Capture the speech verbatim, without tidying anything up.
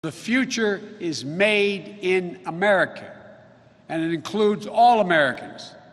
The future is made in America, and it includes all Americans.